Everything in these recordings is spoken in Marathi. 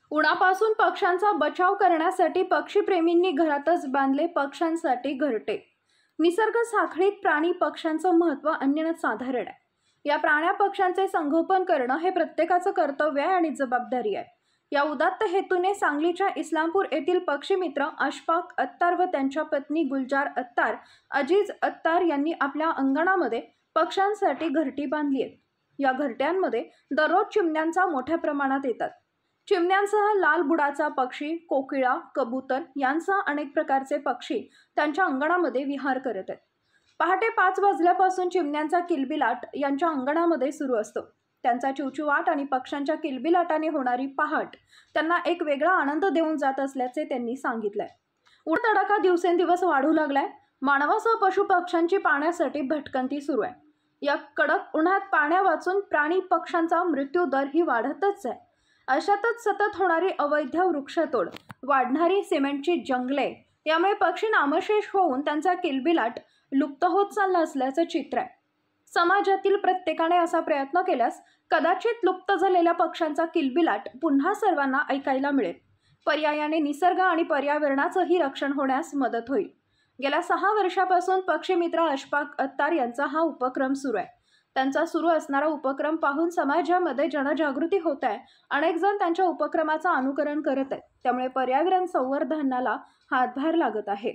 उन्हापासून पक्ष्यांचा बचाव करण्यासाठी पक्षीप्रेमींनी घरातच बांधले पक्ष्यांसाठी घरटे। निसर्ग साखळीत प्राणी पक्ष्यांचं महत्त्व अनन्यसाधारण आहे। या प्राण्या पक्ष्यांचे संगोपन करणं हे प्रत्येकाचं कर्तव्य आहे आणि जबाबदारी आहे। या उदात्त हेतूने सांगलीच्या इस्लामपूर येथील पक्षीमित्र अशफाक अत्तार व त्यांच्या पत्नी गुलजार अत्तार, अजीज अत्तार यांनी आपल्या अंगणामध्ये पक्ष्यांसाठी घरटी बांधली आहे। या घरट्यांमध्ये दररोज चिमण्यांचा मोठ्या प्रमाणात येतात। चिमण्यांसह लाल बुडाचा पक्षी, कोकिळा, कबूतर यांसह अनेक प्रकारचे पक्षी त्यांच्या अंगणामध्ये विहार करत आहेत। पहाटे 5 वाजल्यापासून चिमण्यांचा किलबिलाट यांच्या अंगणामध्ये सुरू असतो। त्यांचा चिवचिवाट आणि पक्ष्यांच्या किलबिलाटाने होणारी पहाट त्यांना एक वेगळा आनंद देऊन जात असल्याचे त्यांनी सांगितलंय। उन्हाचा दिवसेंदिवस वाढू लागलाय। मानवासह पशुपक्ष्यांची पाण्यासाठी भटकंती सुरू आहे। या कडक उन्हात पाण्या वाचून प्राणी पक्ष्यांचा मृत्यू दर ही वाढतच आहे। अशातच सतत होणारी अवैध वृक्षतोड, वाढणारी सिमेंटची जंगले यामुळे पक्षी नामशेष होऊन त्यांचा किलबिलाट लुप्त होत चालला असल्याचं चित्र आहे। समाजातील प्रत्येकाने असा प्रयत्न केल्यास कदाचित लुप्त झालेल्या पक्ष्यांचा किलबिलाट पुन्हा सर्वांना ऐकायला मिळेल। पर्यायाने निसर्ग आणि पर्यावरणाचंही रक्षण होण्यास मदत होईल। गेल्या 6 वर्षापासून पक्षीमित्र अशफाक अत्तार यांचा हा उपक्रम सुरू आहे। त्यांचा सुरू असणारा उपक्रम पाहून समाजामध्ये जनजागृती होत आहे। अनेक जण त्यांच्या उपक्रमाचं अनुकरण करत आहेत। त्यामुळे पर्यावरण संवर्धनाला हातभार लागत आहे।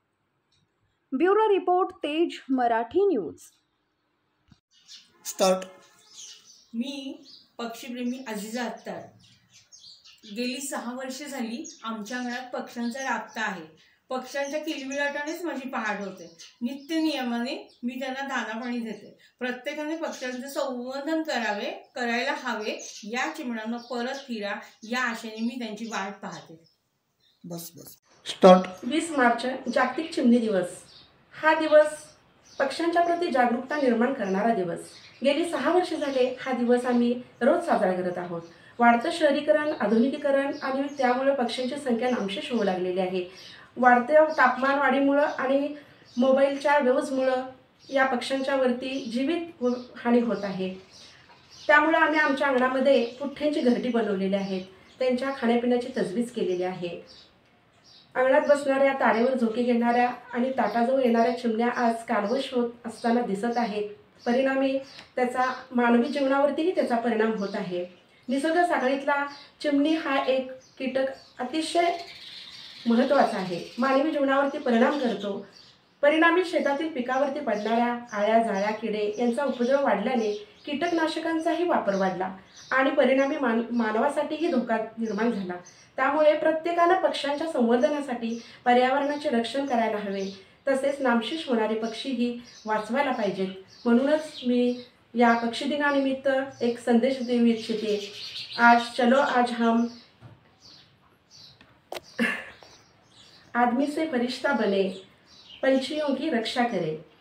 Bureau report, Tej Marathi news. Start. मी पक्षीप्रेमी अजीजा अत्तार। गेली 6 वर्ष झाली आमच्या अंगणात पक्ष्यांचा राबता आहे। पक्ष्यांच्या किलबिलाटानेच माझी पहाट होते। नित्य नियमाने मी त्यांना दाना पाणी देते। प्रत्येकाने पक्ष्यांचे संवर्धन करायला हवे। या चिमण्यांना परत फिरा या आशेने मी त्यांची वाट पाहते। बस स्टार्ट। 20 मार्च जागतिक चिमणी दिवस। हा दिवस पक्ष्यांच्या प्रती जागरूकता निर्माण करणारा दिवस। गेली 6 वर्ष झाले हा दिवस आम्ही रोज साजरा करत आहोत। वाढतं शहरीकरण, आधुनिकीकरण आणि त्यामुळे पक्ष्यांची संख्या नामशेष होऊ लागलेली आहे। वाढत्या तापमान वाढीमुळे आणि मोबाईलच्या व्यवजमुळे या पक्ष्यांच्या वरती जीवित हानी होत आहे। त्यामुळे आम्ही आमच्या अंगणामध्ये पुठ्ठ्यांची घरटी बनवलेली आहेत। त्यांच्या खाण्यापिण्याची तजवीज केलेली आहे। अंगणात बसणाऱ्या, तारेवर झोके घेणाऱ्या आणि ताटाजवळ येणाऱ्या चिमण्या आज कालवश होत असताना दिसत आहेत। परिणामी त्याचा मानवी जीवनावरतीही त्याचा परिणाम होत आहे। निसर्ग साखळीतला चिमणी हा एक कीटक अतिशय महत्त्वाचा आहे। मानवी जीवनावरती परिणाम करतो। परिणामी शेतातील पिकावरती पडणाऱ्या आळ्या, जाळ्या, किडे यांचा उपद्रव वाढल्याने कीटकनाशकांचाही वापर वाढला आणि परिणामी मानवासाठीही धोका निर्माण झाला। त्यामुळे प्रत्येकाने पक्ष्यांच्या संवर्धनासाठी पर्यावरणाचे रक्षण करायला हवे। तसेच नामशेष होणारे पक्षीही वाचवायला पाहिजेत। म्हणूनच मी या पक्षी दिनानिमित्त एक संदेश देऊ इच्छिते। आज हम आदमी से फरिश्ता बने, पंछियों की रक्षा करें।